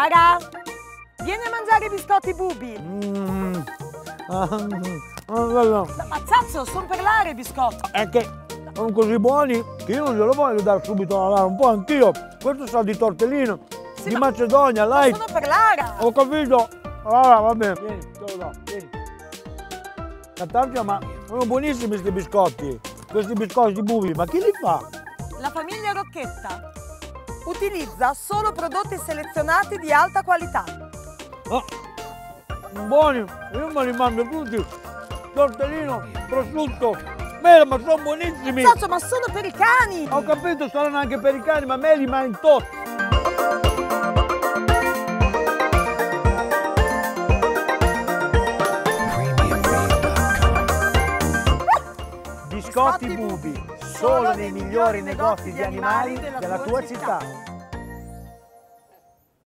Sara, vieni a mangiare i biscotti Bubi. Ma Zazzo, sono per l'aria i biscotti. È che sono così buoni che io non glielo voglio dare subito alla Lara, un po' anch'io. Questo sa di tortellino, Sì, di ma- Macedonia, Ma light. sono per Lara. Ho capito. Allora, va bene, vieni, te lo do, vieni. Catargia, ma sono buonissimi questi biscotti. Questi biscotti Bubi, ma chi li fa? La famiglia Rocchetta utilizza solo prodotti selezionati di alta qualità. Ah, buoni, io me li mangio tutti. Tortellino, prosciutto, mela, ma sono buonissimi. Zazzo, ma sono per i cani. Ho capito, saranno anche per i cani, ma me li mangio tutti. Biscotti Bubi, solo nei migliori negozi di animali della tua città.